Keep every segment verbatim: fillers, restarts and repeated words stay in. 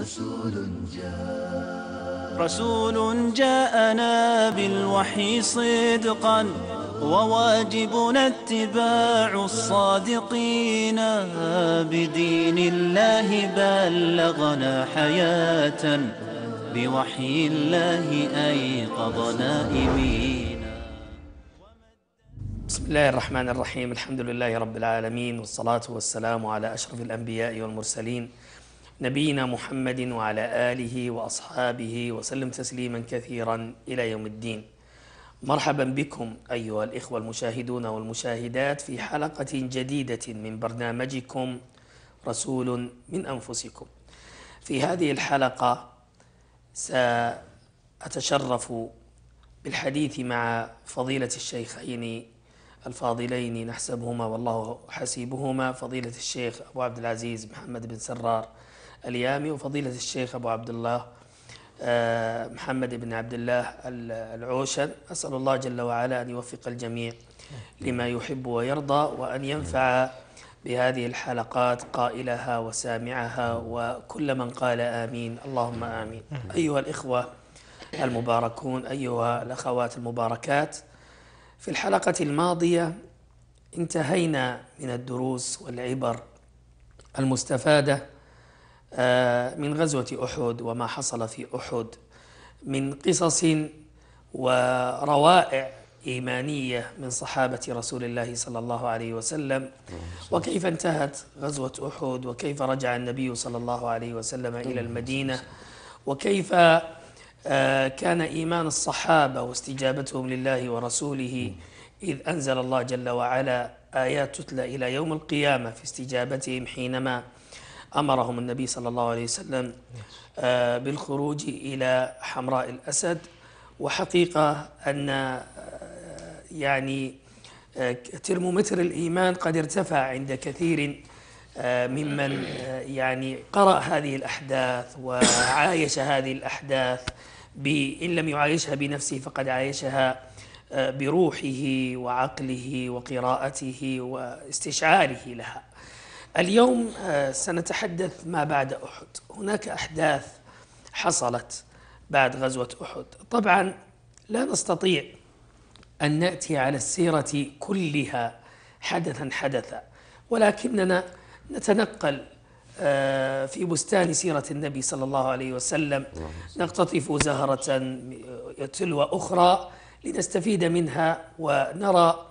رسول جاء رسول جاءنا بالوحي صدقا وواجبنا اتباع الصادقين بدين الله بلغنا حياة بوحي الله أيقظ نائمين. بسم الله الرحمن الرحيم. الحمد لله رب العالمين، والصلاة والسلام على أشرف الأنبياء والمرسلين نبينا محمد وعلى آله وأصحابه وسلم تسليما كثيرا إلى يوم الدين. مرحبا بكم أيها الإخوة المشاهدون والمشاهدات في حلقة جديدة من برنامجكم رسول من أنفسكم. في هذه الحلقة سأتشرف بالحديث مع فضيلة الشيخين الفاضلين نحسبهما والله حسيبهما، فضيلة الشيخ أبو عبد العزيز محمد بن سرار اليامي وفضيلة الشيخ أبو عبد الله محمد بن عبد الله العوشن. أسأل الله جل وعلا أن يوفق الجميع لما يحب ويرضى، وأن ينفع بهذه الحلقات قائلها وسامعها وكل من قال آمين اللهم آمين. أيها الإخوة المباركون، أيها الأخوات المباركات، في الحلقة الماضية انتهينا من الدروس والعبر المستفادة من غزوة أحد وما حصل في أحد من قصص وروائع إيمانية من صحابة رسول الله صلى الله عليه وسلم، وكيف انتهت غزوة أحد، وكيف رجع النبي صلى الله عليه وسلم إلى المدينة، وكيف كان إيمان الصحابة واستجابتهم لله ورسوله إذ أنزل الله جل وعلا آيات تتلى إلى يوم القيامة في استجابتهم حينما أمرهم النبي صلى الله عليه وسلم بالخروج إلى حمراء الأسد. وحقيقة أن يعني ترمومتر الإيمان قد ارتفع عند كثير ممن يعني قرأ هذه الأحداث وعايش هذه الأحداث، إن لم يعايشها بنفسه فقد عايشها بروحه وعقله وقراءته واستشعاره لها. اليوم سنتحدث ما بعد أحد. هناك أحداث حصلت بعد غزوة أحد. طبعا لا نستطيع أن نأتي على السيرة كلها حدثا حدثا، ولكننا نتنقل في بستان سيرة النبي صلى الله عليه وسلم، نقتطف زهرة تلو أخرى لنستفيد منها ونرى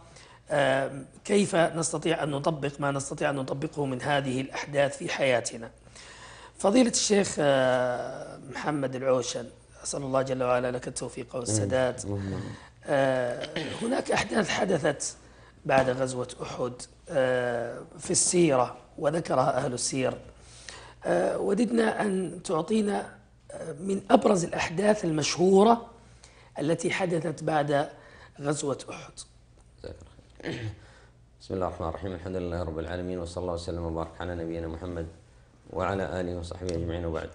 كيف نستطيع أن نطبق ما نستطيع أن نطبقه من هذه الأحداث في حياتنا. فضيلة الشيخ محمد العوشن، أسأل الله جل وعلا لك التوفيق والسداد. هناك أحداث حدثت بعد غزوة أحد في السيرة وذكرها أهل السير، وددنا أن تعطينا من أبرز الأحداث المشهورة التي حدثت بعد غزوة أحد. بسم الله الرحمن الرحيم. الحمد لله رب العالمين، وصلى الله وسلم وبارك على نبينا محمد وعلى آله وصحبه أجمعين، وبعد.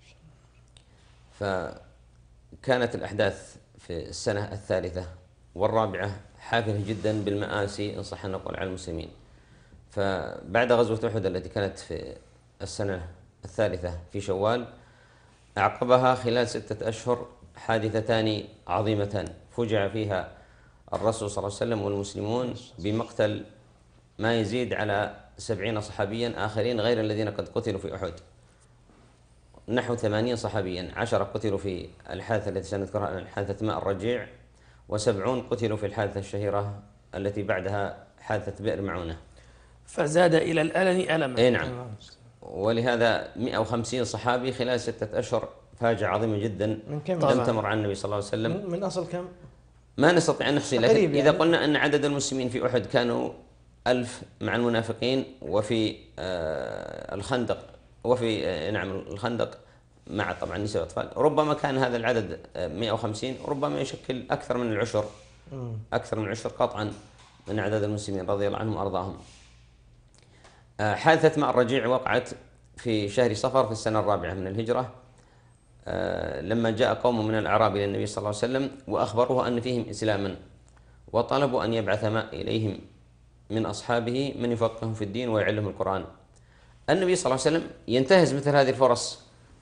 فكانت الأحداث في السنة الثالثة والرابعة حافلة جدا بالمآسي إن صح أن نقول على المسلمين. فبعد غزوة أحد التي كانت في السنة الثالثة في شوال، أعقبها خلال ستة أشهر حادثتان عظيمتان فجع فيها الرسول صلى الله عليه وسلم والمسلمون بمقتل ما يزيد على سبعين صحابيا آخرين غير الذين قد قتلوا في أحد، نحو ثمانين صحابيا. عشرة قتلوا في الحادثة التي سنذكرها، حادثة ماء الرجيع، وسبعون قتلوا في الحادثة الشهيرة التي بعدها حادثة بئر معونة، فزاد إلى الألم ألما. أي نعم. ولهذا مئة وخمسين صحابي خلال ستة أشهر، فاجعة عظيمة جدا من كم لم تمر عن النبي صلى الله عليه وسلم. من, من أصل كم؟ ما نستطيع أن نحصي، لكن يعني إذا قلنا أن عدد المسلمين في أحد كانوا ألف مع المنافقين، وفي آه الخندق وفي آه نعم الخندق مع طبعا نساء وأطفال، ربما كان هذا العدد آه مئة وخمسين، ربما يشكل أكثر من العشر أكثر من العشر قطعا من عدد المسلمين رضي الله عنهم وأرضاهم. آه حادثة ماء الرجيع وقعت في شهر صفر في السنة الرابعة من الهجرة، لما جاء قوم من الأعراب إلى النبي صلى الله عليه وسلم وأخبروه أن فيهم إسلاما، وطلبوا أن يبعث إليهم من أصحابه من يفقههم في الدين ويعلمهم القرآن. النبي صلى الله عليه وسلم ينتهز مثل هذه الفرص،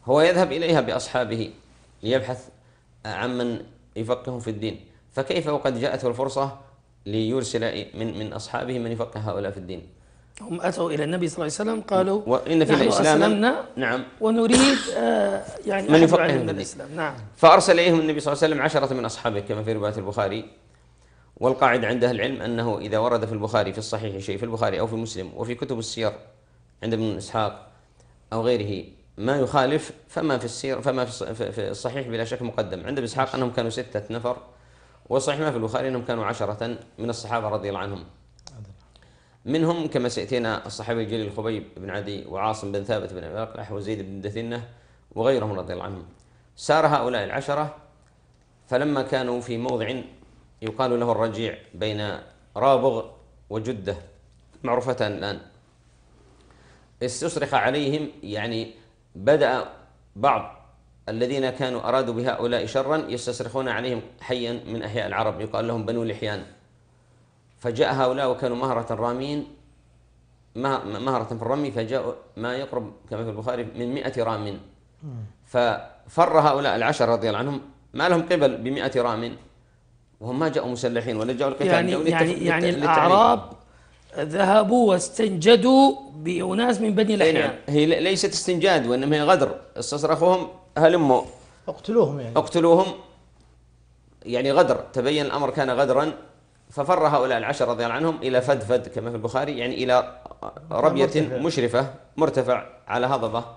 هو يذهب إليها بأصحابه ليبحث عمن يفقههم في الدين، فكيف وقد جاءته الفرصة ليرسل من من أصحابه من يفقه هؤلاء في الدين؟ هم أتوا إلى النبي صلى الله عليه وسلم قالوا وإن في نحن الإسلام أسلمنا نعم ونريد آه يعني من أحد يفقههم يعلمنا في الدين. الإسلام. نعم. فأرسل إليهم النبي صلى الله عليه وسلم عشرة من أصحابه كما في رواية البخاري. والقاعدة عند أهل العلم أنه إذا ورد في البخاري في الصحيح شيء، في البخاري أو في مسلم وفي كتب السير عند ابن إسحاق أو غيره ما يخالف، فما في السير فما في الصحيح بلا شك مقدم. عند ابن إسحاق أنهم كانوا ستة نفر، والصحيح ما في البخاري أنهم كانوا عشرة من الصحابة رضي الله عنهم. منهم كما سيأتينا الصحابي الجليل خبيب بن عدي وعاصم بن ثابت بن أبي أقلح وزيد بن دثنة وغيرهم رضي الله عنهم. سار هؤلاء العشرة، فلما كانوا في موضع يقال له الرجيع بين رابغ وجدة معروفتان الآن، استصرخ عليهم، يعني بدأ بعض الذين كانوا أرادوا بهؤلاء شرا يستصرخون عليهم حيا من أحياء العرب يقال لهم بنو لحيان. فجاء هؤلاء وكانوا مهرة رامين مهرة في الرمي، فجاءوا ما يقرب كما في البخاري من مئة رام، ففر هؤلاء العشر رضي الله عنهم ما لهم قبل بمئة رام، وهم ما جاءوا مسلحين ولا جاءوا القتال. يعني يعني يعني الأعراب ذهبوا واستنجدوا بأناس من بني لحيان. هي ليست استنجاد وإنما هي غدر، استصرخوهم هلموا اقتلوهم يعني اقتلوهم يعني غدر، تبين الأمر كان غدرا. ففر هؤلاء العشر رضي الله عنهم إلى فدفد كما في البخاري، يعني إلى ربية مرتفع. مشرفة مرتفع على هضبة،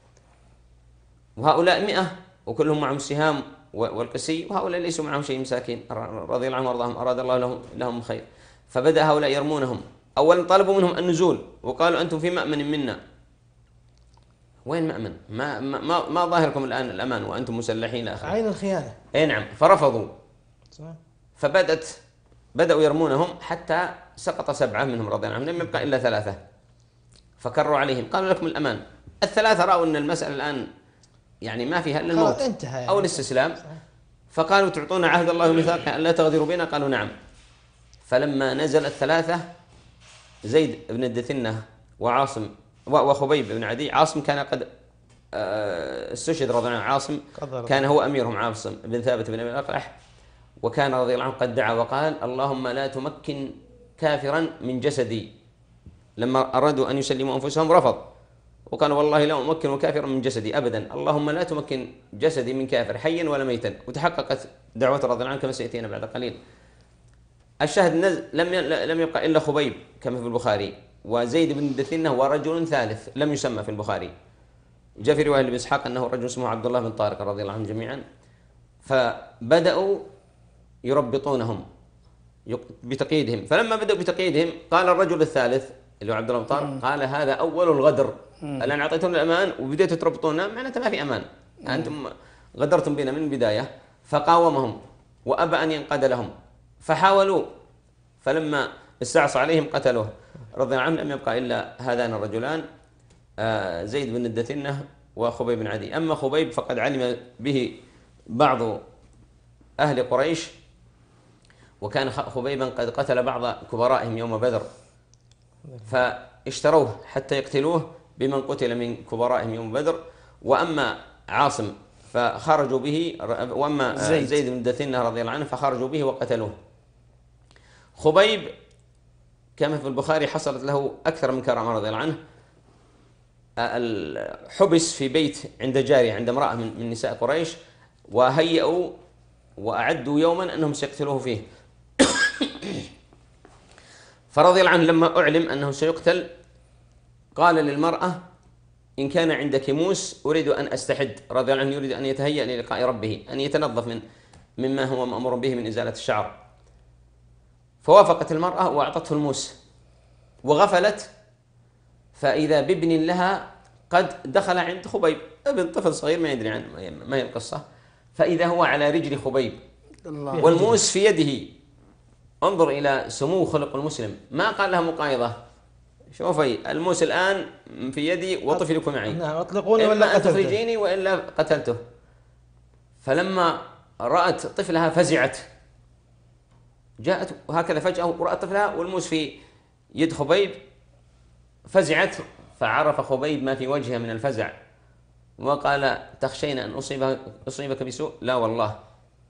وهؤلاء مئة وكلهم معهم سهام والقسي، وهؤلاء ليسوا معهم شيء مساكين رضي الله عنهم وارضاهم، أراد الله لهم لهم خير. فبدأ هؤلاء يرمونهم. أولا طلبوا منهم النزول وقالوا أنتم في مأمن منا. وين مأمن؟ ما ما ما ظاهركم الآن الأمان وأنتم مسلحين آخر. عين الخيانة. أي نعم. فرفضوا. صحيح. فبدت بدأوا يرمونهم حتى سقط سبعة منهم رضي الله عنهم، لم يبقى إلا ثلاثة. فكروا عليهم قالوا لكم الأمان. الثلاثة رأوا أن المسألة الآن يعني ما فيها إلا الموت يعني. أو الاستسلام. فقالوا تعطونا عهد الله وميثاقه أن لا تغدروا بنا؟ قالوا نعم. فلما نزل الثلاثة زيد بن الدثنة وعاصم وخبيب بن عدي، عاصم كان قد استشهد رضي الله عنه، عاصم كان هو أميرهم عاصم بن ثابت بن أبي الأقلح، وكان رضي الله عنه قد دعا وقال اللهم لا تمكن كافرا من جسدي. لما أرادوا أن يسلموا أنفسهم رفض وقال والله لا أمكن كافرا من جسدي أبدا، اللهم لا تمكن جسدي من كافر حيا ولا ميتا. وتحققت دعوة رضي الله عنه كما سيأتينا بعد قليل. الشاهد نزل لم لم يبقى إلا خبيب كما في البخاري وزيد بن دثنة ورجل ثالث لم يسمى في البخاري. جاء في رواية لابن إسحاق أنه رجل اسمه عبد الله بن طارق رضي الله عنهم جميعا. فبدأوا يربطونهم بتقييدهم. فلما بدأوا بتقييدهم قال الرجل الثالث اللي هو عبد الله بن طارق قال هذا أول الغدر، الآن أعطيتم الأمان وبديتوا تربطونا، معناته ما في أمان، أنتم غدرتم بنا من البداية. فقاومهم وأبى أن ينقاد لهم، فحاولوا، فلما استعصى عليهم قتلوه رضي الله عنه. لم يبقى إلا هذان الرجلان زيد بن الدثنة وخبيب بن عدي. أما خبيب فقد علم به بعض أهل قريش، وكان خبيبا قد قتل بعض كبرائهم يوم بدر، فاشتروه حتى يقتلوه بمن قتل من كبرائهم يوم بدر. وأما عاصم فخرجوا به، وأما زيد, زيد بن الدثنة رضي الله عنه فخرجوا به وقتلوه. خبيب كما في البخاري حصلت له أكثر من كرامة رضي الله عنه. حبس في بيت عند جارية عند امرأة من نساء قريش، وهيئوا وأعدوا يوما أنهم سيقتلوه فيه. فرضي الله عنه لما أعلم أنه سيقتل قال للمرأة إن كان عندك موس أريد أن أستحد. رضي الله عنه يريد أن يتهيأ للقاء ربه، أن يتنظف من مما هو مأمور به من إزالة الشعر. فوافقت المرأة وأعطته الموس وغفلت، فإذا بابن لها قد دخل عند خبيب، ابن طفل صغير ما يدري عن ما هي القصة، فإذا هو على رجل خبيب والموس في يده. انظر إلى سمو خلق المسلم، ما قال لها مقايضة، شوفي الموس الآن في يدي وطفلك معي، نعم اطلقوني ولا إما أن تخرجيني وإلا قتلته. فلما رأت طفلها فزعت، جاءت هكذا فجأة ورأت طفلها والموس في يد خبيب، فزعت، فعرف خبيب ما في وجهها من الفزع، وقال تخشين أن أصيبك, أصيبك بسوء؟ لا والله.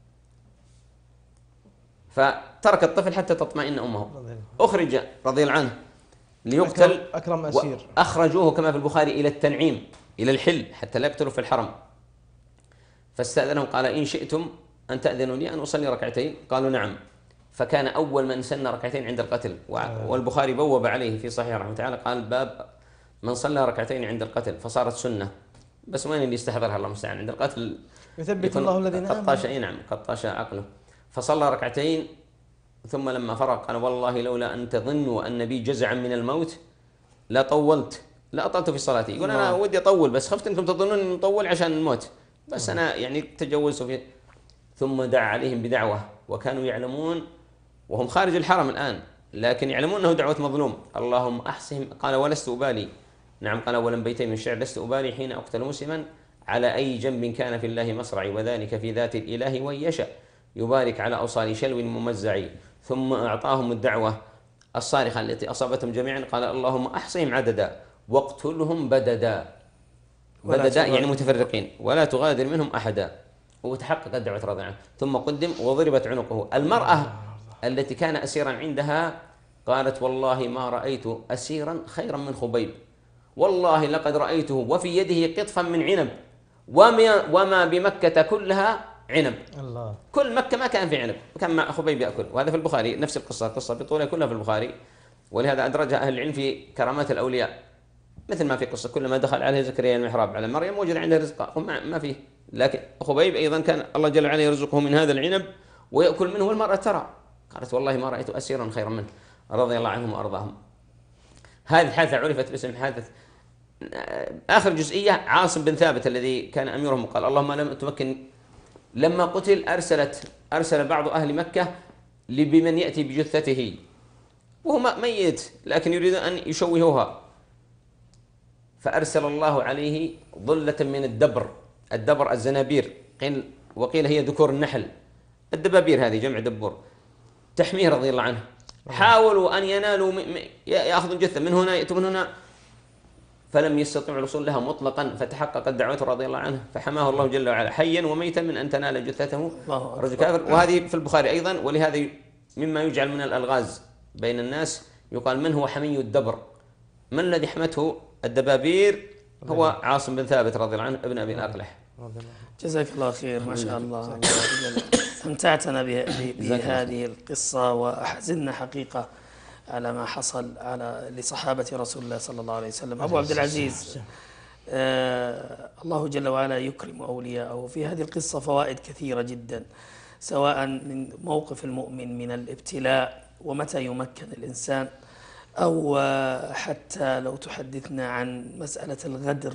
فترك الطفل حتى تطمئن أمه. أخرج رضي الله عنه ليقتل، أكرم, أكرم أسير، أخرجوه كما في البخاري إلى التنعيم، إلى الحل، حتى لا يقتلوا في الحرم. فاستأذنهم قال إن شئتم أن تأذنوا لي أن أصلي ركعتين؟ قالوا نعم. فكان أول من سن ركعتين عند القتل. والبخاري بوب عليه في صحيح رحمه تعالى قال باب من صلى ركعتين عند القتل، فصارت سنة. بس وين اللي يستحضرها الله المستعان؟ عند القتل يثبت الله الذين آمنوا، قطاش أي نعم قطاش عقله. فصلى ركعتين ثم لما فرغ قال والله لولا أن تظنوا أن بي جزعا من الموت لا طولت، لا أطلت في صلاتي. يقول أنا ودي أطول بس خفت أنكم تظنون أن أطول عشان الموت، بس أنا يعني تجوزت فيه. ثم دعا عليهم بدعوة وكانوا يعلمون وهم خارج الحرم الآن، لكن يعلمون أنه دعوة مظلوم. اللهم أحصهم، قال ولست أبالي. نعم قال أولا بيتين من الشعر لست أبالي حين أقتل مسلما على أي جنب كان في الله مصرعي، وذلك في ذات الإله وإن يشاء يبارك على أوصال شلو ممزع. ثم أعطاهم الدعوة الصارخة التي أصابتهم جميعا، قال اللهم أحصهم عددا واقتلهم بددا. بددا يعني متفرقين، ولا تغادر منهم أحدا. وتحققت دعوة رضي عنه. ثم قدم وضربت عنقه. المرأة التي كان أسيرا عندها قالت والله ما رأيت أسيرا خيرا من خبيب، والله لقد رأيته وفي يده قطفا من عنب وما بمكة كلها عنب. الله. كل مكة ما كان في عنب، كان مع خبيب يأكل. وهذا في البخاري نفس القصة، قصة بطولة كلها في البخاري، ولهذا أدرجها أهل العلم في كرامات الأولياء، مثل ما في قصة كلما دخل عليه زكريا المحراب على مريم وجد عنده رزقا، وما ما فيه. لكن خبيب أيضا كان الله جل وعلا يرزقه من هذا العنب ويأكل منه، والمرأة ترى قالت والله ما رأيت أسيرا خيرا منه رضي الله عنهم وأرضاهم. هذه الحادثة عرفت باسم حادثة. آخر جزئية عاصم بن ثابت الذي كان أميرهم، قال اللهم لم تمكن. لما قتل أرسلت أرسل بعض أهل مكة بمن يأتي بجثته وهو ميت لكن يريد أن يشوهوها، فأرسل الله عليه ظلة من الدبر. الدبر الزنابير، قيل وقيل هي ذكور النحل، الدبابير هذه جمع دبور، تحميه رضي الله عنه. حاولوا أن ينالوا يأخذوا الجثة من هنا يأتوا من هنا، فلم يستطيعوا الوصول لها مطلقا، فتحققت دعوته رضي الله عنه، فحماه الله جل وعلا حيا وميتا من أن تنال جثته رجل كافر. وهذه في البخاري أيضا. ولهذا مما يجعل من الألغاز بين الناس يقال من هو حمي الدبر؟ من الذي حمته الدبابير؟ هو عاصم بن ثابت رضي الله عنه ابن أبي الأقلح. جزاك الله خير، ما شاء الله. استمتعتنا بهذه القصة وأحزننا حقيقة على ما حصل على لصحابة رسول الله صلى الله عليه وسلم. أبو عبد العزيز، آه الله جل وعلا يكرم أولياءه. في هذه القصة فوائد كثيرة جدا، سواء من موقف المؤمن من الابتلاء ومتى يمكن الإنسان، أو حتى لو تحدثنا عن مسألة الغدر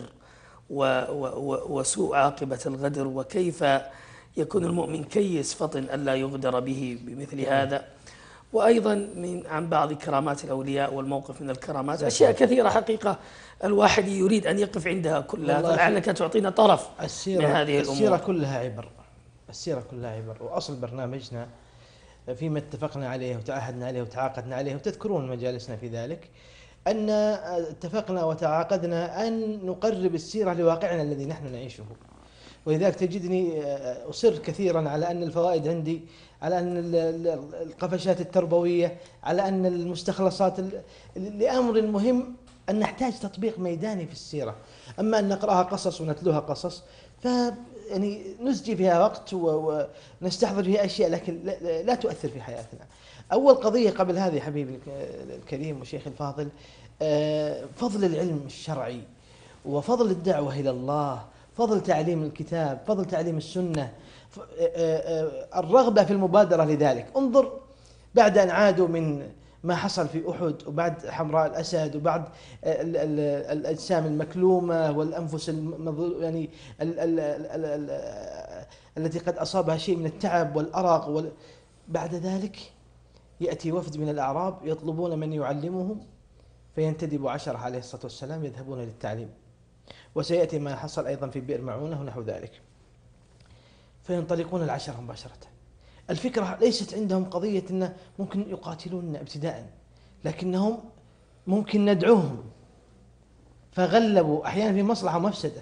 وسوء عاقبة الغدر، وكيف يكون المؤمن كيس فطن ألا يغدر به بمثل هذا. وأيضا من عن بعض كرامات الأولياء والموقف من الكرامات. أشياء كثيرة حقيقة الواحد يريد أن يقف عندها كلها، فلعلك تعطينا طرف من هذه الأمور. السيرة كلها عبر، السيرة كلها عبر. وأصل برنامجنا فيما اتفقنا عليه وتعهدنا عليه وتعاقدنا عليه، وتذكرون مجالسنا في ذلك، أن اتفقنا وتعاقدنا أن نقرب السيرة لواقعنا الذي نحن نعيشه. ولذلك تجدني أصر كثيرا على أن الفوائد عندي، على أن القفشات التربوية، على أن المستخلصات لأمر مهم، أن نحتاج تطبيق ميداني في السيرة. أما أن نقرأها قصص ونتلوها قصص ف يعني نسجي فيها وقت ونستحضر فيها أشياء، لكن لا تؤثر في حياتنا. أول قضية قبل هذه حبيبي الكريم وشيخ الفاضل، فضل العلم الشرعي وفضل الدعوة إلى الله، فضل تعليم الكتاب، فضل تعليم السنة، الرغبة في المبادرة لذلك. انظر بعد أن عادوا من ما حصل في أحد، وبعد حمراء الأسد، وبعد الأجسام المكلومة والأنفس يعني ال ال ال ال التي قد أصابها شيء من التعب والأرق وال بعد ذلك يأتي وفد من الأعراب يطلبون من يعلمهم، فينتدب عشرة عليه الصلاة والسلام يذهبون للتعليم. وسيأتي ما حصل أيضا في بئر معونة ونحو ذلك، فينطلقون العشرة مباشرة. الفكرة ليست عندهم قضية أن ممكن يقاتلون ابتداء، لكنهم ممكن ندعوهم، فغلبوا أحيانا في مصلحة ومفسدة.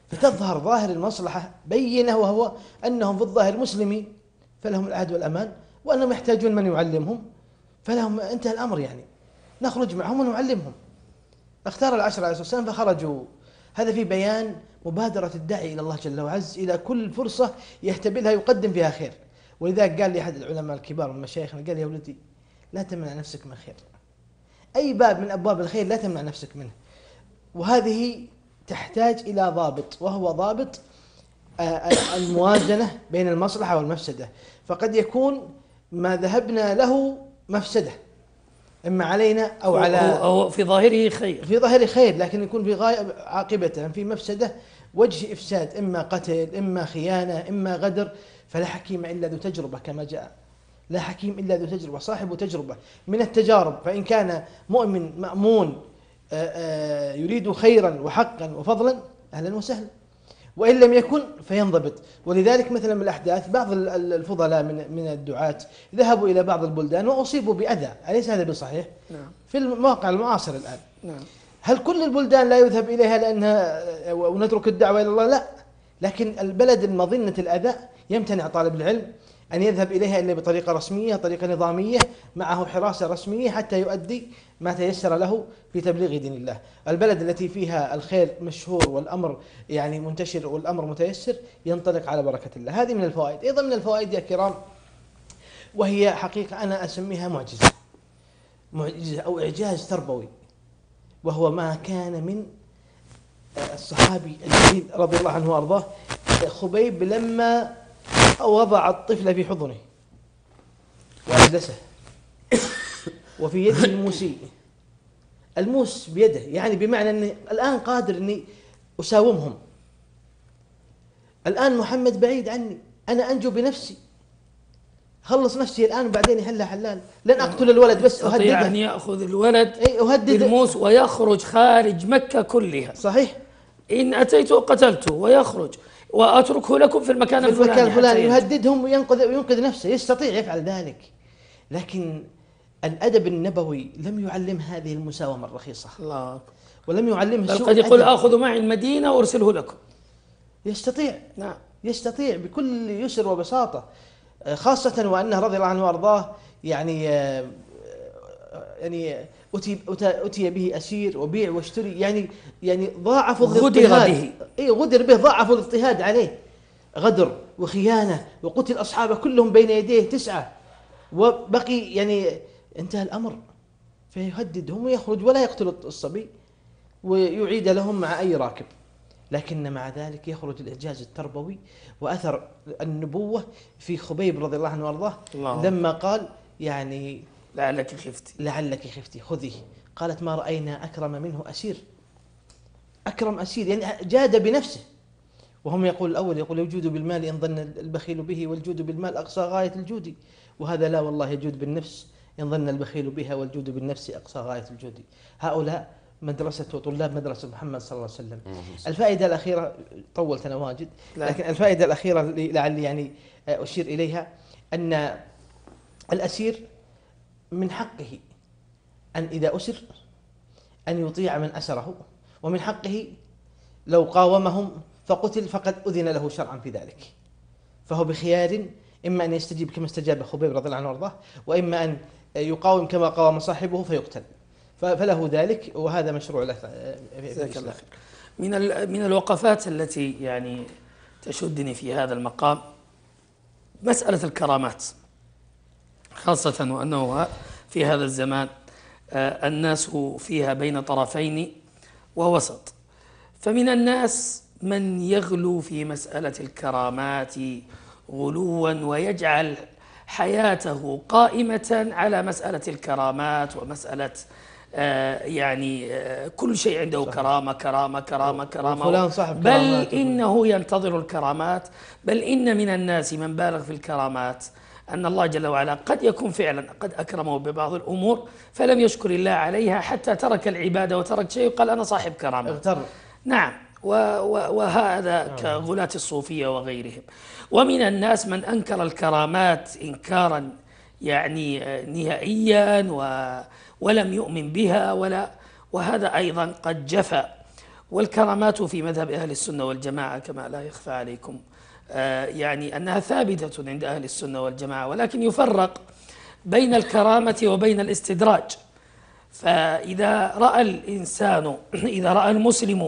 فتظهر ظاهر المصلحة بينة، وهو أنهم في الظاهر مسلمين فلهم العهد والأمان، وأنهم يحتاجون من يعلمهم، فلهم انتهى الأمر. يعني نخرج معهم ونعلمهم. اختار العشرة عليه الصلاة والسلام فخرجوا. هذا في بيان مبادرة الداعي إلى الله جل وعز إلى كل فرصة يهتبلها يقدم فيها خير. ولذلك قال لي أحد العلماء الكبار من مشايخنا، قال يا ولدي لا تمنع نفسك من خير، أي باب من أبواب الخير لا تمنع نفسك منه. وهذه تحتاج إلى ضابط، وهو ضابط الموازنة بين المصلحة والمفسدة. فقد يكون ما ذهبنا له مفسدة إما علينا أو على أو في ظاهره خير، في ظاهره خير، لكن يكون في غاية عاقبة في مفسدة، وجه إفساد، إما قتل إما خيانة إما غدر. فلا حكيم إلا ذو تجربة كما جاء، لا حكيم إلا ذو تجربة، صاحب تجربة من التجارب. فإن كان مؤمن مأمون يريد خيرا وحقا وفضلا أهلا وسهلا، وإن لم يكن فينضبط. ولذلك مثلا من الأحداث بعض الفضلاء من من الدعاة ذهبوا إلى بعض البلدان وأصيبوا بأذى، أليس هذا بصحيح؟ نعم. في المواقع المعاصر الآن. نعم. هل كل البلدان لا يذهب إليها لأنها ونترك الدعوة إلى الله؟ لا، لكن البلد المظنة الأذى يمتنع طالب العلم أن يذهب إليها إلا بطريقة رسمية، طريقة نظامية، معه حراسة رسمية حتى يؤدي ما تيسر له في تبليغ دين الله. البلد التي فيها الخير مشهور والأمر يعني منتشر والأمر متيسر ينطلق على بركة الله. هذه من الفوائد. أيضا من الفوائد يا كرام، وهي حقيقة أنا أسميها معجزة، معجزة أو إعجاز تربوي، وهو ما كان من الصحابي الجليل رضي الله عنه وأرضاه خبيب لما وضع الطفل في حضنه وأجلسه وفي يده الموسي، الموس بيده، يعني بمعنى أني الآن قادر أني أساومهم، الآن محمد بعيد عني، أنا أنجو بنفسي، خلص نفسي الآن وبعدين يحلها حلال، لن أقتل الولد بس أهدده. يعني يأخذ الولد أي بالموس ويخرج خارج مكة كلها. صحيح. إن أتيته قتلته ويخرج وأتركه لكم في المكان الفلاني، في المكان الفلاني يهددهم وينقذ وينقذ نفسه، يستطيع يفعل ذلك. لكن الأدب النبوي لم يعلم هذه المساومة الرخيصة، الله، ولم يعلمه بل سوء قد يقول أدب. آخذ معي المدينة وأرسله لكم. يستطيع، نعم، يستطيع بكل يسر وبساطة، خاصة وأنه رضي الله عنه وأرضاه يعني يعني أتي أتي به أسير وبيع واشتري، يعني يعني ضاعفوا غدر به. إيه غدر به، ضاعفوا الاضطهاد عليه، غدر وخيانة، وقتل أصحابه كلهم بين يديه تسعة، وبقي يعني انتهى الأمر، فيهددهم ويخرج ولا يقتل الصبي ويعيد لهم مع أي راكب. لكن مع ذلك يخرج الإعجاز التربوي وأثر النبوة في خبيب رضي الله عنه وأرضاه لما قال يعني لعلك خفتي لعلك خفتي خذيه، قالت ما رأينا أكرم منه أسير، أكرم أسير يعني جاد بنفسه. وهم يقول الأول يقول يجود بالمال إن ظن البخيل به، والجود بالمال أقصى غاية الجود، وهذا لا والله يجود بالنفس إن ظن البخيل بها، والجود بالنفس أقصى غاية الجود. هؤلاء مدرسة وطلاب مدرسة محمد صلى الله عليه وسلم. الفائدة الأخيرة، طولت أنا واجد، لكن الفائدة الأخيرة لعلي يعني أشير إليها أن الأسير من حقه أن إذا أسر أن يطيع من أسره، ومن حقه لو قاومهم فقتل فقد أذن له شرعا في ذلك، فهو بخيار إما أن يستجيب كما استجاب خبيب رضي الله عنه وارضاه، وإما أن يقاوم كما قاوم صاحبه فيقتل، فله ذلك، وهذا مشروع له في الإسلام. من من الوقفات التي يعني تشدني في هذا المقام مسألة الكرامات، خاصة وأنه في هذا الزمان الناس فيها بين طرفين ووسط. فمن الناس من يغلو في مسألة الكرامات غلوا ويجعل حياته قائمة على مسألة الكرامات ومسألة آه يعني آه كل شيء عنده كرامة كرامة كرامة كرامة، بل إنه ينتظر الكرامات، بل إن من الناس من بالغ في الكرامات، أن الله جل وعلا قد يكون فعلا قد أكرمه ببعض الأمور فلم يشكر الله عليها حتى ترك العبادة وترك شيء وقال أنا صاحب كرامة. اغتر. نعم، وهذا كغلاة الصوفية وغيرهم. ومن الناس من أنكر الكرامات إنكارا يعني نهائيا ولم يؤمن بها، ولا وهذا أيضا قد جفى. والكرامات في مذهب أهل السنة والجماعة كما لا يخفى عليكم آه يعني أنها ثابتة عند أهل السنة والجماعة، ولكن يفرق بين الكرامة وبين الاستدراج. فإذا رأى الإنسان إذا رأى المسلم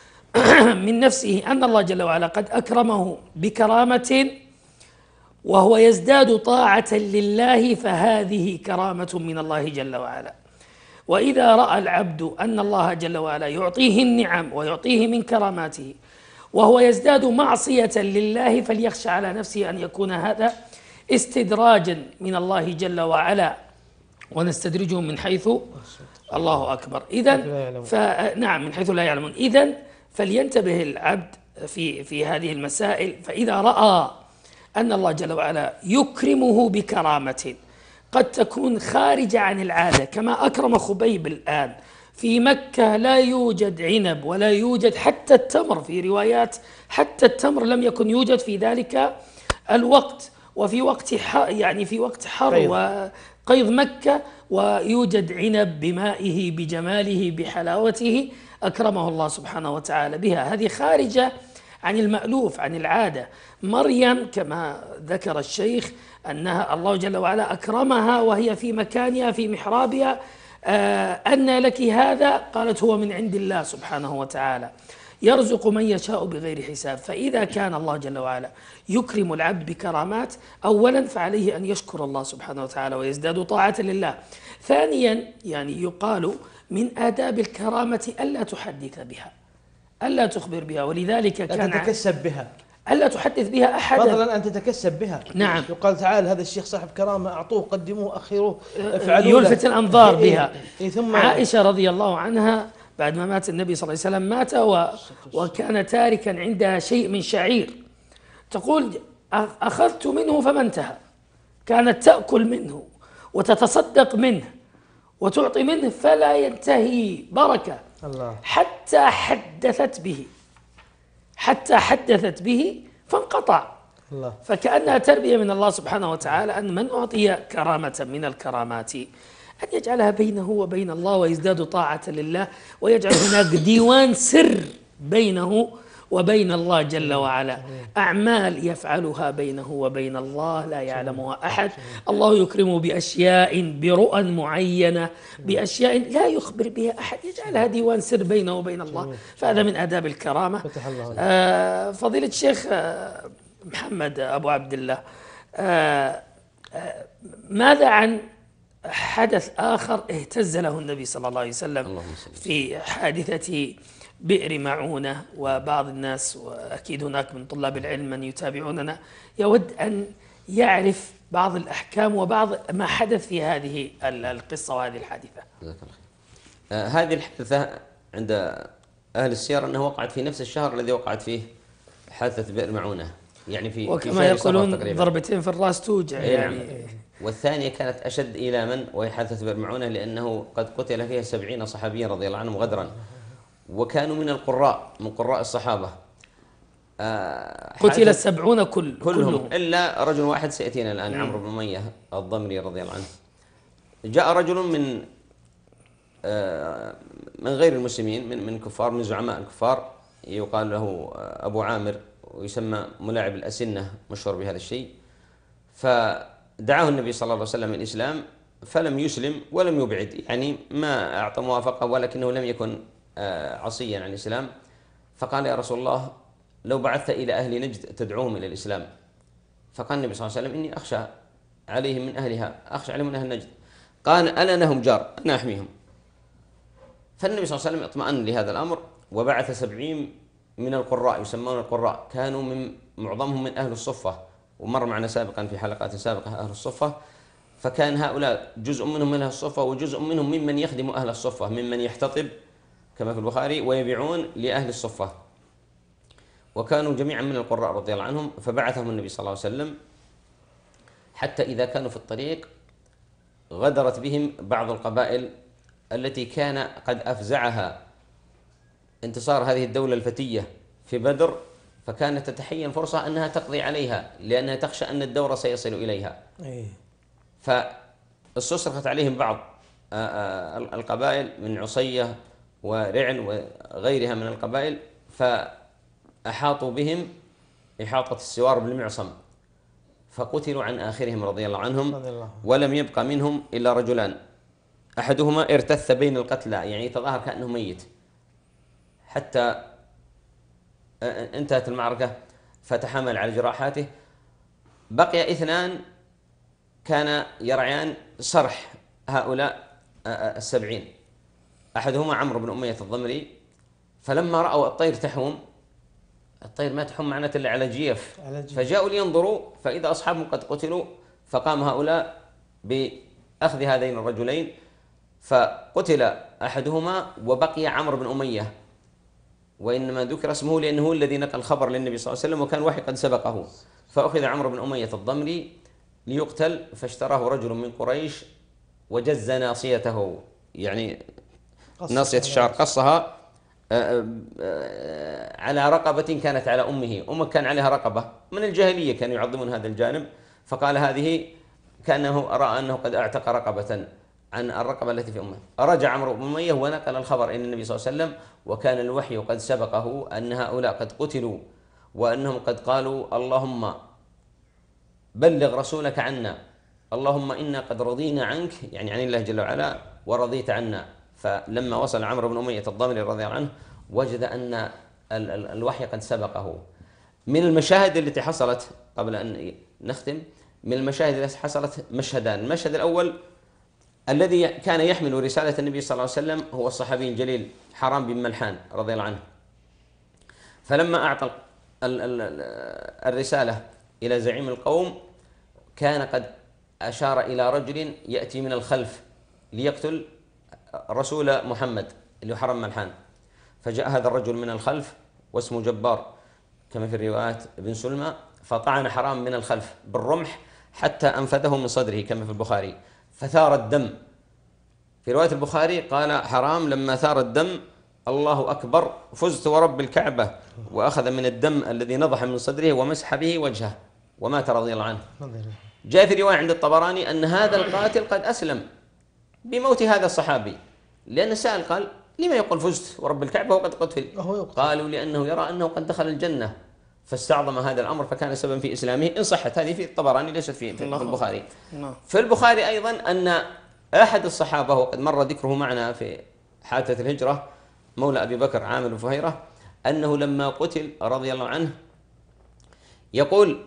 من نفسه أن الله جل وعلا قد أكرمه بكرامة وهو يزداد طاعة لله فهذه كرامة من الله جل وعلا. وإذا رأى العبد أن الله جل وعلا يعطيه النعم ويعطيه من كراماته وهو يزداد معصية لله فليخشى على نفسه أن يكون هذا استدراجا من الله جل وعلا، ونستدرجهم من حيث الله أكبر. إذن فنعم من حيث لا يعلمون. إذن فلينتبه العبد في في هذه المسائل. فإذا رأى أن الله جل وعلا يكرمه بكرامة قد تكون خارجة عن العادة، كما أكرم خبيب الآن في مكة لا يوجد عنب ولا يوجد حتى التمر، في روايات حتى التمر لم يكن يوجد في ذلك الوقت، وفي وقت يعني في وقت حر وقيض مكة ويوجد عنب بمائه بجماله بحلاوته أكرمه الله سبحانه وتعالى بها. هذه خارجة عن المألوف عن العادة. مريم كما ذكر الشيخ أنها الله جل وعلا أكرمها وهي في مكانها في محرابها، آه أن لك هذا؟ قالت هو من عند الله سبحانه وتعالى يرزق من يشاء بغير حساب. فإذا كان الله جل وعلا يكرم العبد بكرامات أولا فعليه أن يشكر الله سبحانه وتعالى ويزداد طاعة لله. ثانيا يعني يقال من آداب الكرامة ألا تحدث بها، ألا تخبر بها، ولذلك كان أن تتكسب بها، ألا تحدث بها أحدا، فضلا أن تتكسب بها. نعم. يقال تعال هذا الشيخ صاحب كرامة، أعطوه قدموه أخروه افعلوا يلفت الأنظار بها. إيه ثم عائشة رضي الله عنها بعد ما مات النبي صلى الله عليه وسلم مات و... وكان تاركا عندها شيء من شعير، تقول أخذت منه فما انتهى، كانت تأكل منه وتتصدق منه وتعطي منه فلا ينتهي بركة الله. حتى حدثت به حتى حدثت به فانقطع. الله. فكأنها تربية من الله سبحانه وتعالى أن من أعطي كرامة من الكرامات أن يجعلها بينه وبين الله ويزداد طاعة لله، ويجعل هناك ديوان سر بينه وبين الله جل وعلا، أعمال يفعلها بينه وبين الله لا يعلمها أحد. الله يكرمه بأشياء برؤى معينة، بأشياء لا يخبر بها أحد، يجعلها ديوان سر بينه وبين الله. فهذا من آداب الكرامة. آه فضيلة الشيخ آه محمد أبو عبد الله، آه آه ماذا عن حدث آخر اهتز له النبي صلى الله عليه وسلم في حادثة بئر معونة؟ وبعض الناس وأكيد هناك من طلاب العلم من يتابعوننا يود أن يعرف بعض الأحكام وبعض ما حدث في هذه القصة وهذه الحادثة. جزاك الله خير. آه هذه الحادثة عند أهل السير أنها وقعت في نفس الشهر الذي وقعت فيه حادثة بئر معونة، يعني في وكما يقولون ضربتين في الرأس توجع يعني. والثانية كانت أشد إيلاما وهي حادثة بئر معونة، لأنه قد قتل فيها سبعين صحابيا رضي الله عنهم غدرا، وكانوا من القراء من قراء الصحابة. آه قتل السبعون كل كلهم, كلهم إلا رجل واحد سيأتينا الآن، عمرو بن أمية الضمري رضي الله عنه. جاء رجل من آه من غير المسلمين، من من كفار، من زعماء الكفار، يقال له أبو عامر ويسمى ملاعب الأسنة، مشهور بهذا الشيء. فدعاه النبي صلى الله عليه وسلم الإسلام فلم يسلم ولم يبعد، يعني ما أعطى موافقة، ولكنه لم يكن عصيا عن الإسلام. فقال يا رسول الله لو بعثت إلى أهل نجد تدعوهم إلى الإسلام. فقال النبي صلى الله عليه وسلم إني أخشى عليهم من أهلها، أخشى عليهم من أهل نجد. قال أنا لهم جار، أنا أحميهم. فالنبي صلى الله عليه وسلم اطمأن لهذا الأمر وبعث سبعين من القراء يسمون القراء، كانوا من معظمهم من أهل الصفة، ومر معنا سابقا في حلقات سابقة أهل الصفة. فكان هؤلاء جزء منهم من أهل الصفة وجزء منهم ممن يخدم أهل الصفة، ممن يحتطب كما في البخاري ويبيعون لأهل الصفة، وكانوا جميعا من القراء رضي الله عنهم. فبعثهم النبي صلى الله عليه وسلم حتى إذا كانوا في الطريق غدرت بهم بعض القبائل التي كان قد أفزعها انتصار هذه الدولة الفتية في بدر، فكانت تتحين فرصة أنها تقضي عليها لأنها تخشى أن الدور سيصل إليها. فاستصرخت عليهم بعض القبائل من عصية ورعل وغيرها من القبائل، فأحاطوا بهم إحاطة السوار بالمعصم، فقتلوا عن آخرهم رضي الله عنهم، ولم يبقى منهم إلا رجلان، أحدهما ارتث بين القتلى، يعني يتظاهر كأنه ميت، حتى انتهت المعركة فتحمل على جراحاته. بقي اثنان كان يرعيان صرح هؤلاء السبعين، أحدهما عمرو بن أمية الضمري، فلما رأوا الطير تحوم، الطير ما تحوم معناته إلا على جيف، فجاءوا لينظروا فإذا أصحابهم قد قتلوا، فقام هؤلاء بأخذ هذين الرجلين، فقتل أحدهما وبقي عمرو بن أمية، وإنما ذكر اسمه لأنه هو الذي نقل الخبر للنبي صلى الله عليه وسلم، وكان وحي قد سبقه. فأخذ عمرو بن أمية الضمري ليقتل، فاشتراه رجل من قريش وجز ناصيته، يعني ناصية الشعر قصها على رقبة كانت على أمه، أمه كان عليها رقبة من الجاهلية، كانوا يعظمون هذا الجانب، فقال هذه كأنه رأى أنه قد أعتق رقبة عن الرقبة التي في أمه. رجع عمرو بن أمية ونقل الخبر إلى النبي صلى الله عليه وسلم، وكان الوحي قد سبقه أن هؤلاء قد قتلوا، وأنهم قد قالوا اللهم بلغ رسولك عنا، اللهم إنا قد رضينا عنك، يعني عن الله جل وعلا، ورضيت عنا. فلما وصل عمرو بن أمية الضمري رضي الله عنه وجد أن الوحي قد سبقه. من المشاهد التي حصلت قبل أن نختم، من المشاهد التي حصلت مشهدان. المشهد الأول الذي كان يحمل رسالة النبي صلى الله عليه وسلم هو الصحابي الجليل حرام بن ملحان رضي الله عنه، فلما أعطى الرسالة إلى زعيم القوم كان قد أشار إلى رجل يأتي من الخلف ليقتل رسول محمد اللي هو حرام ملحان، فجاء هذا الرجل من الخلف واسمه جبار كما في الروايات ابن سلمى، فطعن حرام من الخلف بالرمح حتى أنفذه من صدره كما في البخاري، فثار الدم. في رواية البخاري قال حرام لما ثار الدم الله أكبر فزت ورب الكعبة، وأخذ من الدم الذي نضح من صدره ومسح به وجهه ومات رضي الله عنه. جاء في رواية عند الطبراني أن هذا القاتل قد أسلم بموت هذا الصحابي، لأن السائل قال لما يقول فزت ورب الكعبة وقد قتل؟ قالوا لأنه يرى أنه قد دخل الجنة، فاستعظم هذا الأمر فكان سببا في إسلامه، إن صحت هذه في الطبراني ليست في, في البخاري. في البخاري أيضا أن أحد الصحابة وقد مر ذكره معنا في حادثة الهجرة مولى أبي بكر عامر بن فهيرة، أنه لما قتل رضي الله عنه يقول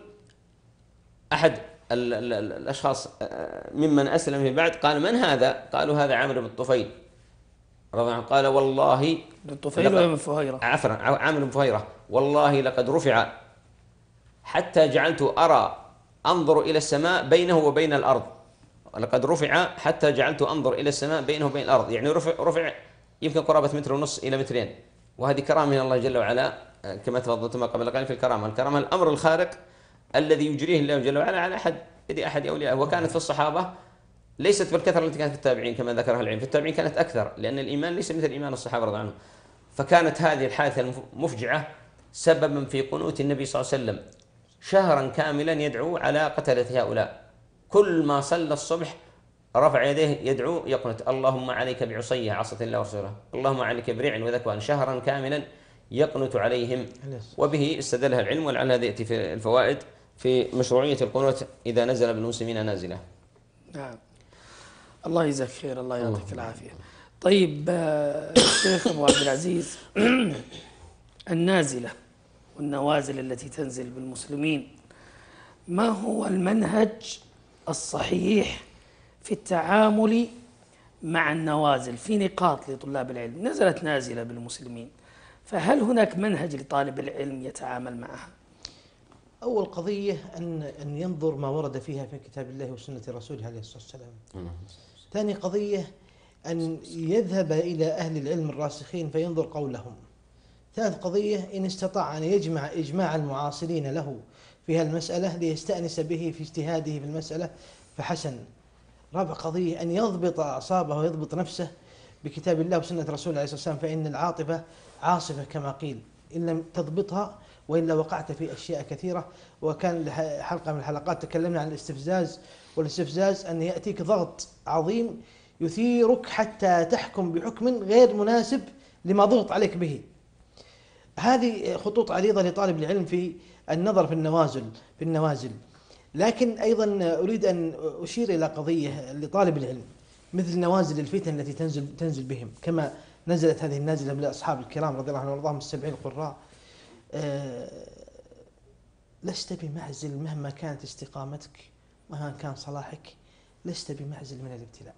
أحد ال ال ال الأشخاص ممن أسلم في بعد قال من هذا؟ قالوا هذا عامر بن الطفيل رضي الله عنه. قال والله بن الطفيل ولا بن فهيرة؟ عفوا عامر بن فهيرة، والله لقد رفع حتى جعلت أرى أنظر إلى السماء بينه وبين الأرض، لقد رفع حتى جعلت أنظر إلى السماء بينه وبين الأرض، يعني رفع رفع يمكن قرابة متر ونص إلى مترين، وهذه كرامة من الله جل وعلا كما تفضلتم قبل قليل في الكرامة. الكرامة الأمر الخارق الذي يجريه الله جل وعلا على أحد يد أحد أوليائه، وكانت في الصحابة ليست بالكثرة التي كانت في التابعين كما ذكرها العلم، في التابعين كانت أكثر لأن الإيمان ليس مثل إيمان الصحابة رضي الله عنهم. فكانت هذه الحادثة المفجعة سببا في قنوت النبي صلى الله عليه وسلم شهرا كاملا يدعو على قتلة هؤلاء، كل ما صلى الصبح رفع يديه يدعو يقنت اللهم عليك بعصية عصة الله ورسوله، اللهم عليك برعل وذكوان، شهرا كاملا يقنت عليهم. وبه استدلها العلم، ولعل هذا يأتي في الفوائد في مشروعية القنوت إذا نزل بالمسلمين نازلة. نعم، الله يجزاك خير، الله يعطيك العافية. طيب الشيخ أبو عبد العزيز، النازلة والنوازل التي تنزل بالمسلمين، ما هو المنهج الصحيح في التعامل مع النوازل؟ في نقاط لطلاب العلم، نزلت نازلة بالمسلمين، فهل هناك منهج لطالب العلم يتعامل معها؟ أول قضية أن أن ينظر ما ورد فيها في كتاب الله وسنة رسوله عليه الصلاة والسلام. ثاني قضية أن يذهب إلى أهل العلم الراسخين فينظر قولهم. ثالث قضية إن استطاع أن يجمع إجماع المعاصرين له في هالمسألة ليستأنس به في اجتهاده في المسألة فحسن. رابع قضية أن يضبط أعصابه ويضبط نفسه بكتاب الله وسنة رسوله عليه الصلاة والسلام، فإن العاطفة عاصفة كما قيل، إن لم تضبطها وإلا وقعت في أشياء كثيرة. وكان حلقة من الحلقات تكلمنا عن الاستفزاز، والاستفزاز أن يأتيك ضغط عظيم يثيرك حتى تحكم بحكم غير مناسب لما ضغط عليك به. هذه خطوط عريضة لطالب العلم في النظر في النوازل في النوازل لكن أيضا أريد أن أشير إلى قضية لطالب العلم، مثل نوازل الفتن التي تنزل تنزل بهم، كما نزلت هذه النازلة لأصحاب الكرام رضي الله عنهم وارضاهم السبعين القراء. أه لست بمعزل مهما كانت استقامتك، مهما كان صلاحك، لست بمعزل من الابتلاء،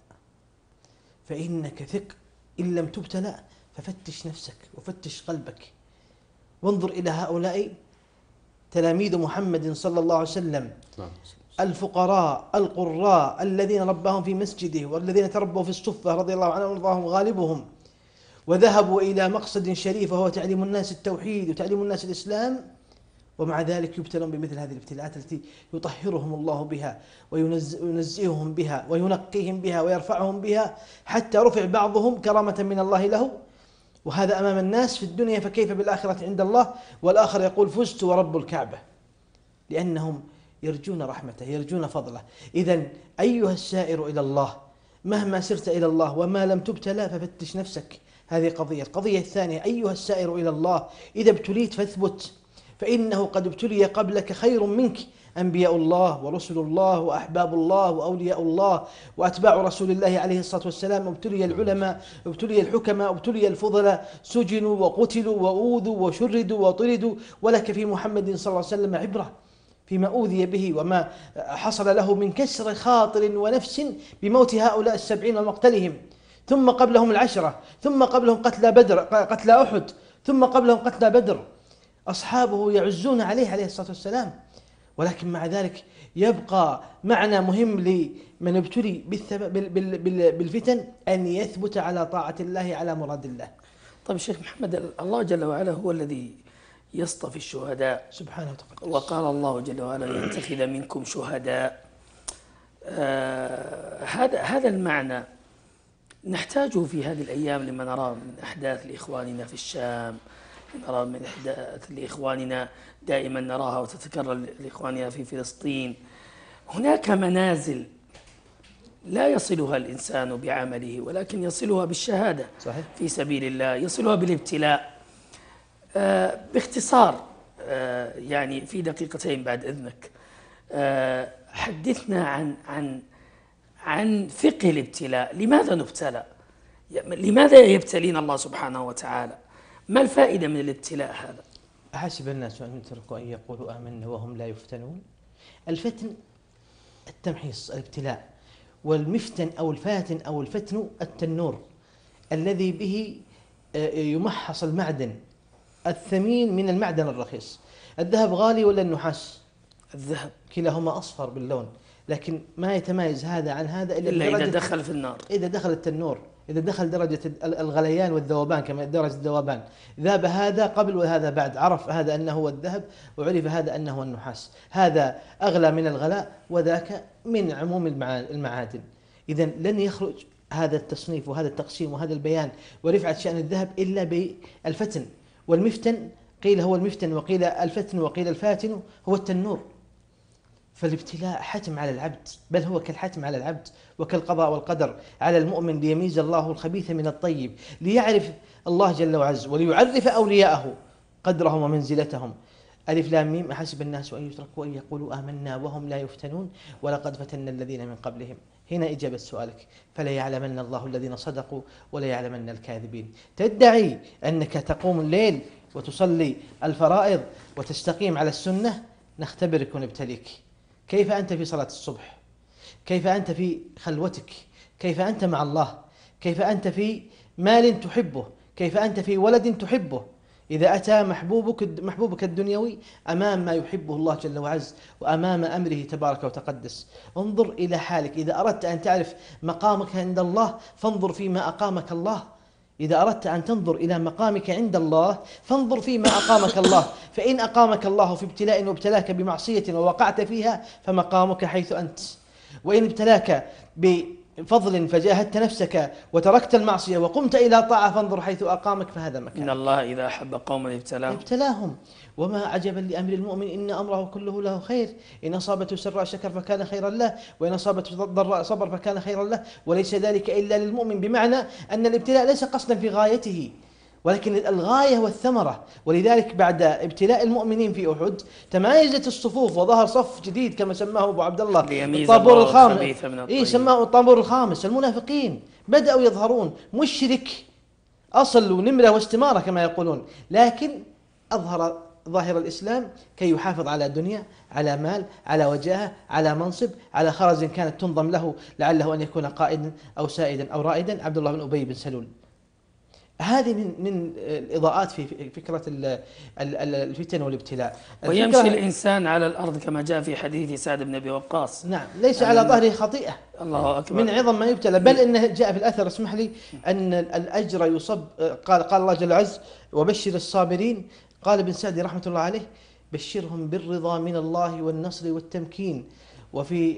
فإنك ثق إن لم تبتلى ففتش نفسك وفتش قلبك، وانظر إلى هؤلاء تلاميذ محمد صلى الله عليه وسلم، الفقراء القراء الذين رباهم في مسجده والذين تربوا في الصفة رضي الله عنهم وارضاهم غالبهم، وذهبوا إلى مقصد شريف وهو تعليم الناس التوحيد وتعليم الناس الإسلام، ومع ذلك يبتلون بمثل هذه الابتلاءات التي يطهرهم الله بها وينزئهم بها وينقيهم بها ويرفعهم بها، حتى رفع بعضهم كرامة من الله له، وهذا أمام الناس في الدنيا، فكيف بالآخرة عند الله؟ والآخر يقول فزت ورب الكعبة، لأنهم يرجون رحمته يرجون فضله. إذن أيها السائر إلى الله، مهما سرت إلى الله وما لم تبتلى ففتش نفسك، هذه قضية. القضية الثانية، أيها السائر إلى الله، إذا ابتليت فاثبت، فإنه قد ابتلي قبلك خير منك أنبياء الله ورسل الله وأحباب الله وأولياء الله وأتباع رسول الله عليه الصلاة والسلام، ابتلي العلماء، ابتلي الحكماء، ابتلي الفضلاء، سجنوا وقتلوا وأوذوا وشردوا وطردوا، ولك في محمد صلى الله عليه وسلم عبرة فيما أوذي به وما حصل له من كسر خاطر ونفس بموت هؤلاء السبعين ومقتلهم، ثم قبلهم العشرة، ثم قبلهم قتلى بدر قتلى أحد، ثم قبلهم قتلى بدر، أصحابه يعزون عليه عليه الصلاة والسلام. ولكن مع ذلك يبقى معنى مهم لمن ابتلي بالفتن أن يثبت على طاعة الله على مراد الله. طيب الشيخ محمد، الله جل وعلا هو الذي يصطفي الشهداء سبحانه وتعالى، وقال الله جل وعلا يتخذ منكم شهداء. آه هذا هذا المعنى نحتاجه في هذه الأيام لما نرى من أحداث لإخواننا في الشام، نرى من أحداث لإخواننا دائما نراها وتتكرر لإخواننا في فلسطين. هناك منازل لا يصلها الإنسان بعمله ولكن يصلها بالشهادة صحيح. في سبيل الله، يصلها بالابتلاء. آه باختصار آه يعني في دقيقتين بعد إذنك، آه حدثنا عن عن عن فقه الابتلاء. لماذا نبتلى؟ لماذا يبتلينا الله سبحانه وتعالى؟ ما الفائدة من الابتلاء هذا؟ أحسب الناس أن يتركوا أن يقولوا آمنا وهم لا يفتنون. الفتن التمحيص، الابتلاء، والمفتن أو الفاتن أو الفتن التنور الذي به يمحص المعدن الثمين من المعدن الرخيص. الذهب غالي ولا النحاس؟ الذهب. كلاهما أصفر باللون، لكن ما يتمايز هذا عن هذا إلا, إلا إذا دخل في النار، إذا دخل التنور، إذا دخل درجة الغليان والذوبان، كما درجة الذوبان، ذاب هذا قبل وهذا بعد، عرف هذا أنه هو الذهب وعرف هذا أنه هو النحاس، هذا أغلى من الغلاء وذاك من عموم المعادن. إذن لن يخرج هذا التصنيف وهذا التقسيم وهذا البيان ورفعة شأن الذهب إلا بالفتن. والمفتن قيل هو المفتن وقيل الفتن وقيل الفاتن هو التنور. فالابتلاء حتم على العبد، بل هو كالحتم على العبد وكالقضاء والقدر على المؤمن، ليميز الله الخبيث من الطيب، ليعرف الله جل وعز وليعرف أولياءه قدرهم ومنزلتهم. ألف لام ميم، أحسب الناس أن يتركوا أن يقولوا آمنا وهم لا يفتنون ولقد فتنا الذين من قبلهم. هنا إجابة سؤالك، فلا يعلمن الله الذين صدقوا ولا يعلمن الكاذبين. تدعي أنك تقوم الليل وتصلي الفرائض وتستقيم على السنة، نختبرك ونبتليك. كيف أنت في صلاة الصبح؟ كيف أنت في خلوتك؟ كيف أنت مع الله؟ كيف أنت في مال تحبه؟ كيف أنت في ولد تحبه؟ إذا أتى محبوبك محبوبك الدنيوي أمام ما يحبه الله جل وعز وأمام أمره تبارك وتقدس، انظر إلى حالك. إذا أردت أن تعرف مقامك عند الله فانظر فيما أقامك الله. إذا أردت أن تنظر إلى مقامك عند الله فانظر فيما أقامك الله. فإن أقامك الله في ابتلاء وابتلاك بمعصية ووقعت فيها فمقامك حيث أنت، وإن ابتلاك بفضل فجاهدت نفسك وتركت المعصية وقمت إلى طاعة فانظر حيث أقامك فهذا مكان. إن الله إذا أحب قوما ابتلاهم ابتلاهم وما عجبا لأمر المؤمن إن أمره كله له خير، إن أصابته سراء شكر فكان خيرا له وإن أصابته ضراء صبر فكان خيرا له، وليس ذلك إلا للمؤمن، بمعنى أن الابتلاء ليس قصدا في غايته ولكن الغاية والثمرة. ولذلك بعد ابتلاء المؤمنين في أحد تمايزت الصفوف وظهر صف جديد كما سماه أبو عبد الله الطابور الخامس. إيه سماه الطابور الخامس. المنافقين بدأوا يظهرون، مشرك أصل ونمرة واستمارة كما يقولون، لكن أظهر ظاهر الإسلام كي يحافظ على دنيا، على مال، على وجاهة، على منصب، على خرز كانت تنظم له لعله أن يكون قائدا أو سائدا أو رائدا، عبد الله بن أبي بن سلول. هذه من من الإضاءات في فكرة الفتن والابتلاء. ويمشي الإنسان على الأرض كما جاء في حديث سعد بن أبي وقاص. نعم، ليس على ظهره خطيئة. الله أكبر. من عظم ما يبتلى، بل إنه جاء في الأثر، اسمح لي، أن الأجر يصب، قال قال الله جل وعز وبشر الصابرين. قال ابن سعدي رحمة الله عليه بشرهم بالرضا من الله والنصر والتمكين. وفي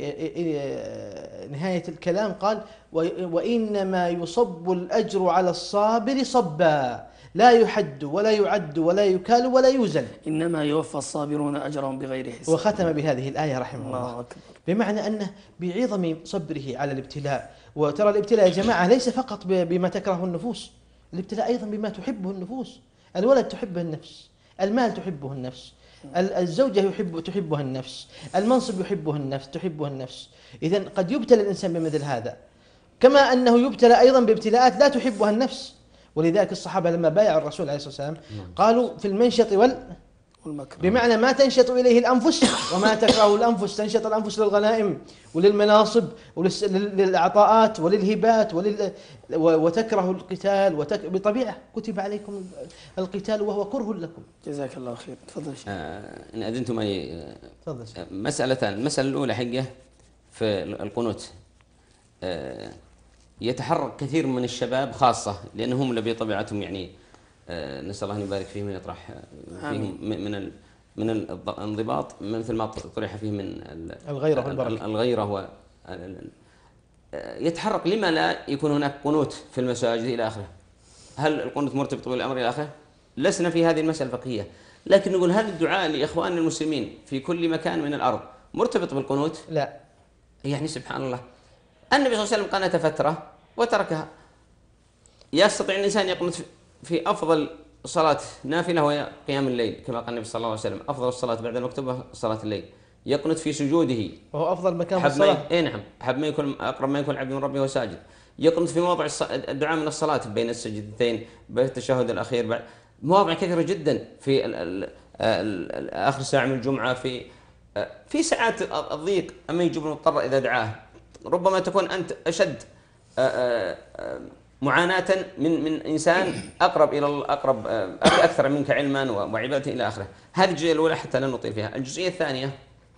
نهاية الكلام قال وإنما يصب الأجر على الصابر صبا لا يحد ولا يعد ولا يكال ولا يوزن، إنما يوفى الصابرون أجرهم بغير حساب. وختم بهذه الآية رحمه الله, الله أكبر. بمعنى أنه بعظم صبره على الابتلاء. وترى الابتلاء يا جماعة ليس فقط بما تكره النفوس، الابتلاء أيضا بما تحبه النفوس. الولد تحبه النفس، المال تحبه النفس، الزوجة يحب تحبها النفس، المنصب يحبه النفس تحبه النفس. إذن قد يبتلى الإنسان بمثل هذا، كما أنه يبتلى أيضا بابتلاءات لا تحبها النفس. ولذلك الصحابة لما بايعوا الرسول عليه الصلاة والسلام قالوا في المنشط وال بمعنى ما تنشط إليه الأنفس وما تكره الأنفس. تنشط الأنفس للغنائم وللمناصب وللعطاءات وللهبات ولل... وتكره القتال وتك... بطبيعة كتب عليكم القتال وهو كره لكم. جزاك الله خير. تفضل شيخ. آه إن أذنتم أي تفضل. مسألتان. المسألة الأولى حقه في القنوت، آه يتحرك كثير من الشباب خاصة لأنهم اللي بطبيعتهم يعني آه نسأل الله أن يبارك فيهم ويطرح فيهم من ال من الانضباط مثل ما طرح فيه من الغيرة والبركة. الغيرة و يتحرك. لما لا يكون هناك قنوت في المساجد إلى آخره؟ هل القنوت مرتبط بالأمر إلى آخره؟ لسنا في هذه المسألة الفقهية، لكن نقول هل الدعاء لإخواننا المسلمين في كل مكان من الأرض مرتبط بالقنوت؟ لا. يعني سبحان الله، النبي صلى الله عليه وسلم قنت فترة وتركها. يستطيع الإنسان يقنت في أفضل صلاة نافلة وهي قيام الليل، كما قال النبي صلى الله عليه وسلم أفضل الصلاة بعد المكتوبة صلاة الليل. يقنت في سجوده وهو أفضل مكان في الصلاة. إيه نعم، حب ما يكون أقرب ما يكون العبد من ربه وهو ساجد. يقنت في مواضع الدعاء من الصلاة بين السجدتين، بين التشهد الأخير، بعد مواضع كثيرة جدا في ال ال ال آخر ساعة من الجمعة، في في ساعات الضيق أما يجب المضطر إذا دعاه. ربما تكون أنت أشد معاناة من من إنسان أقرب إلى أقرب أكثر منك علما وعبادة إلى آخره. هذه الجزئية الأولى حتى لا نطيل فيها. الجزئية الثانية،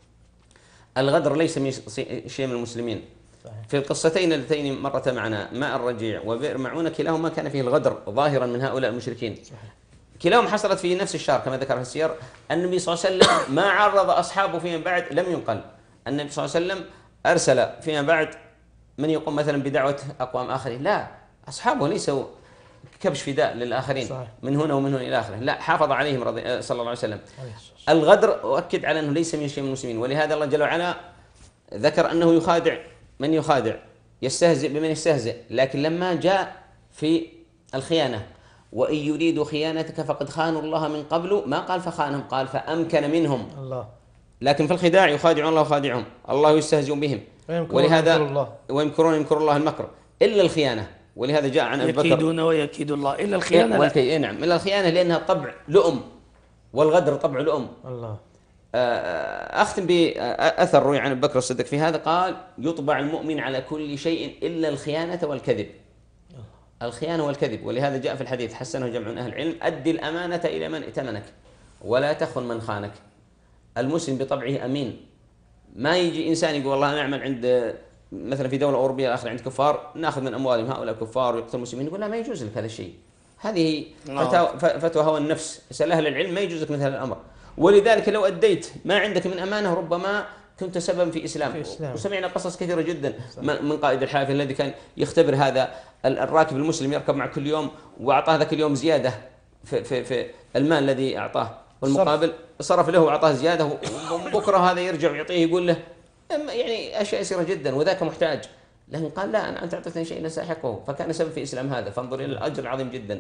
الغدر ليس من شيء من المسلمين. في القصتين اللتين مرتا معنا ماء الرجيع وبئر معونة كلاهما كان فيه الغدر ظاهرا من هؤلاء المشركين. كلاهما حصلت في نفس الشهر كما ذكر في السير. النبي صلى الله عليه وسلم ما عرض أصحابه فيما بعد، لم ينقل النبي صلى الله عليه وسلم أرسل فيما بعد من يقوم مثلا بدعوة أقوام آخرين، لا، أصحابه ليسوا كبش فداء للآخرين صحيح. من هنا ومن هنا إلى آخره، لا، حافظ عليهم رضي صلى الله عليه وسلم. الغدر أؤكد على أنه ليس من شيء من المسلمين، ولهذا الله جل وعلا ذكر أنه يخادع من يخادع، يستهزئ بمن يستهزئ. لكن لما جاء في الخيانة وإن يريدوا خيانتك فقد خانوا الله من قبل، ما قال فخانهم، قال فأمكن منهم الله. لكن في الخداع يخادعون الله وخادعهم، الله يستهزئ بهم، ولهذا ويمكرون يمكر الله المكر إلا الخيانة. ولهذا جاء عن أبي بكر يكيدون ويكيد الله إلا الخيانة. والكي... إيه نعم، إلا الخيانة لأنها طبع لؤم، والغدر طبع لؤم. الله. أختم بأثر روي عن أبي بكر الصديق في هذا، قال يطبع المؤمن على كل شيء إلا الخيانة والكذب. الخيانة والكذب. ولهذا جاء في الحديث حسنه جمع من أهل العلم: أدي الأمانة إلى من ائتمنك ولا تخن من خانك. المسلم بطبعه أمين، ما يجي إنسان يقول والله نعمل عند مثلا في دولة أوروبية الآخر عند كفار ناخذ من أموالهم هؤلاء كفار ويقتل المسلمين، يقول لا، ما يجوز لك هذا الشيء، هذه فتوى هوى النفس، اسأل أهل العلم، ما يجوز لك مثل هذا الأمر. ولذلك لو أديت ما عندك من أمانة ربما كنت سببا في إسلام. في إسلام. وسمعنا قصص كثيرة جدا من قائد الحافل الذي كان يختبر هذا الراكب المسلم، يركب مع كل يوم وأعطاه ذاك اليوم زيادة في, في, في المال الذي أعطاه، والمقابل صرف له وأعطاه زيادة، وبكرة هذا يرجع ويعطيه يقول له يعني أشياء يسيرة جدا وذاك محتاج، لكن قال لا، أنا أنت أعطيتني شيء لا أستحقه، فكان سبب في إسلام هذا. فانظر إلى الأجر العظيم جدا.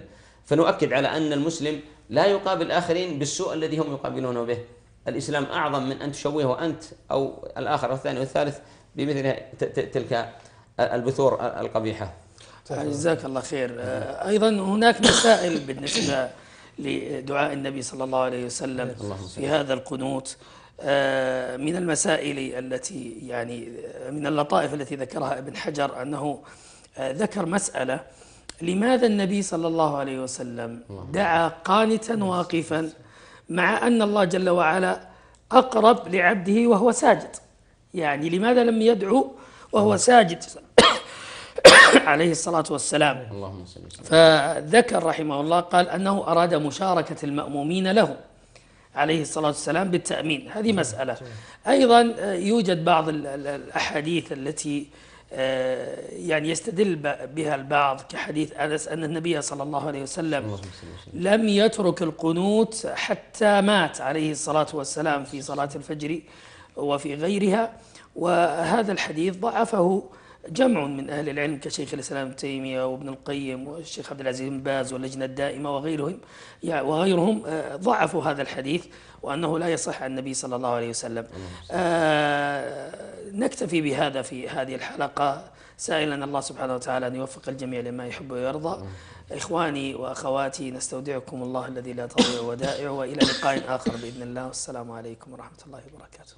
فنؤكد على أن المسلم لا يقابل الآخرين بالسوء الذي هم يقابلونه به. الإسلام أعظم من أن تشوهه أنت أو الآخر أو الثاني والثالث بمثل تلك البثور القبيحة. جزاك الله خير. أيضا هناك مسائل بالنسبة لدعاء النبي صلى الله عليه وسلم في هذا القنوت. من المسائل التي يعني من اللطائف التي ذكرها ابن حجر أنه ذكر مسألة: لماذا النبي صلى الله عليه وسلم دعا قانتا واقفا مع أن الله جل وعلا أقرب لعبده وهو ساجد؟ يعني لماذا لم يدعو وهو ساجد عليه الصلاة والسلام؟ فذكر رحمه الله قال أنه أراد مشاركة المأمومين له عليه الصلاة والسلام بالتأمين. هذه مسألة. أيضا يوجد بعض الأحاديث التي يعني يستدل بها البعض كحديث أنس أن النبي صلى الله عليه وسلم لم يترك القنوت حتى مات عليه الصلاة والسلام في صلاة الفجر وفي غيرها. وهذا الحديث ضعفه جمع من أهل العلم كشيخ الإسلام ابن تيمية وابن القيم والشيخ عبد العزيز بن باز واللجنة الدائمة وغيرهم وغيرهم ضعفوا هذا الحديث وأنه لا يصح عن النبي صلى الله عليه وسلم. آه نكتفي بهذا في هذه الحلقة، سائلا الله سبحانه وتعالى أن يوفق الجميع لما يحب ويرضى. إخواني وأخواتي، نستودعكم الله الذي لا تضيع ودائعه، وإلى لقاء آخر بإذن الله، والسلام عليكم ورحمة الله وبركاته.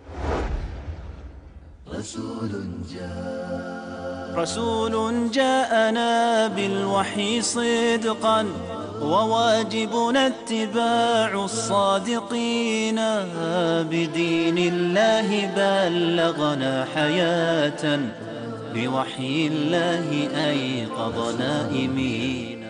رسول جاء رسول جاءنا بالوحي صدقا، وواجبنا اتباع الصادقين. بدين الله بلغنا حياة، بوحي الله أيقظ نائمين.